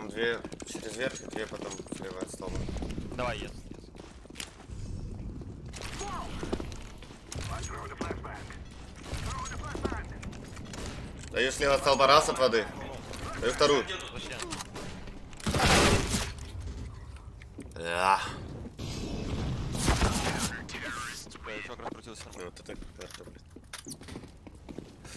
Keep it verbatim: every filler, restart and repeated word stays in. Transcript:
Там две через верх и две потом слева от стола. Давай, yes, yes. Даю слева от столба раз от воды. Даю вторую. Да. Чувак раскрутился. Вот это карта, блядь.